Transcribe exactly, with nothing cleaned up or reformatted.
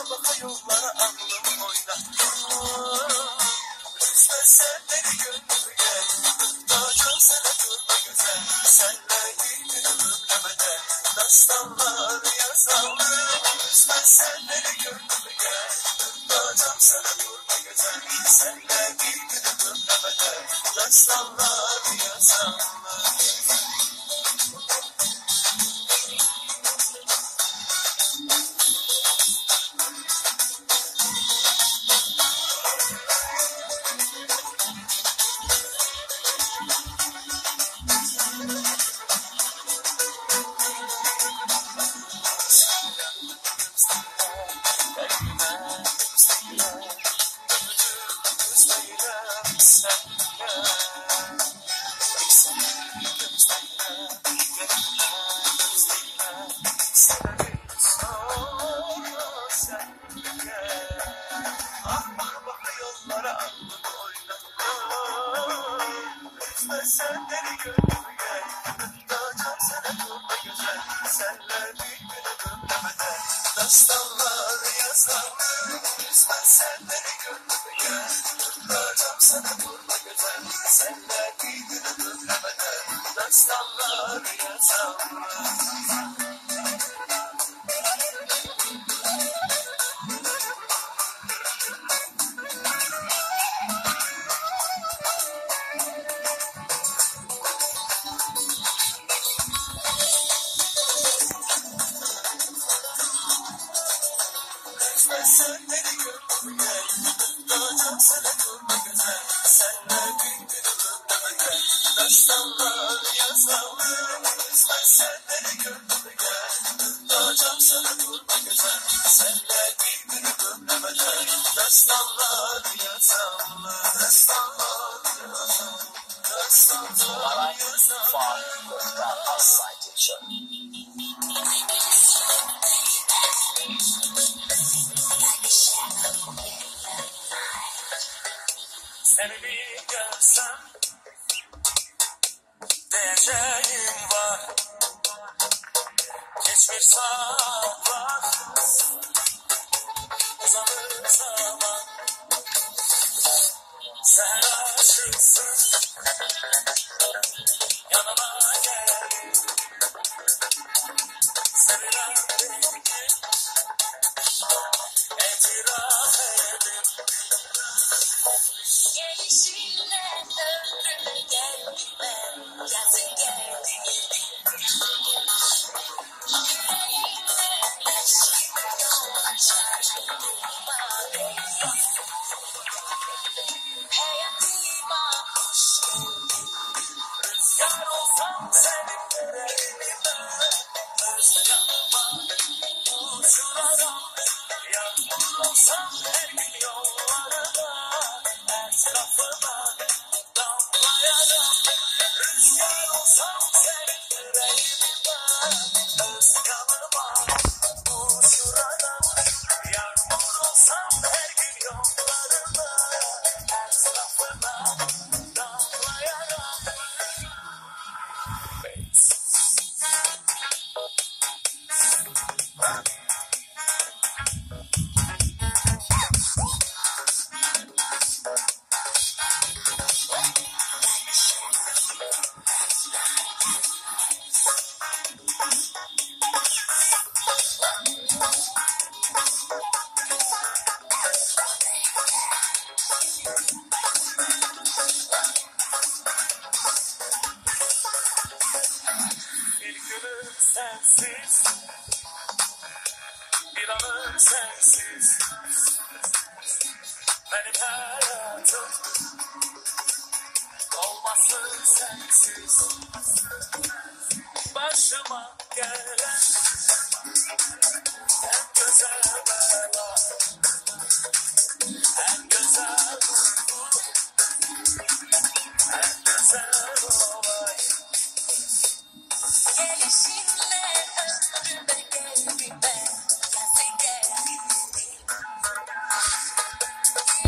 baka yollara aklım oynattım. İstersen beni gönlümü gel, daha çok sana durma güzel. Senle bir gün ömrümlemeden dastanlar yazalım. İstersen beni gönlümü gel, daha çok sana durma güzel. Senle bir gün ömrümlemeden dastanlar yazalım. Sen beni gönlümü gel, daha çok sana durma güzel. Senle bir gün ömrümlemeden dastanlar yazalım. Sen beni gönlümü gel, daha çok sana durma güzel. Senle bir gün ömrümlemeden dastanlar yazalım. Sen beni gönlümü gel, daha çok sana durma güzel. Senle bir gün ömrümlemeden dastanlar yazalım. Sen beni gönlümü gel, daha çok sana durma güzel. Senle bir gün ömrümlemeden dastanlar yazalım. Dastanlar yazalım. Dastanlar yazalım. Seni bir görsem diyeceğim var. Geç bir saat var, uzanır zaman. Sen aşıksın, yanıma gel. Sevilen benim, itiraf edin. Gelişinle ömrüme gelme, yazın gel. Yüreğimle aşkım yol açar, bari. Hayatıma hoş geldin. Rüzgar olsam senin yüreğime, öz yanıma uçurarım. Yağmur olsam her gün yollarına, etrafıma damlayarım. Rüzgar olsam senin yüreğime, öz yanıma uçurarım. Yağmur olsam her gün yollarına, etrafıma damlayarım. Bir günüm sensiz, bir anım sensiz. Benim hayatım olmasın sensiz. Başıma gelen en güzel bela, en güzel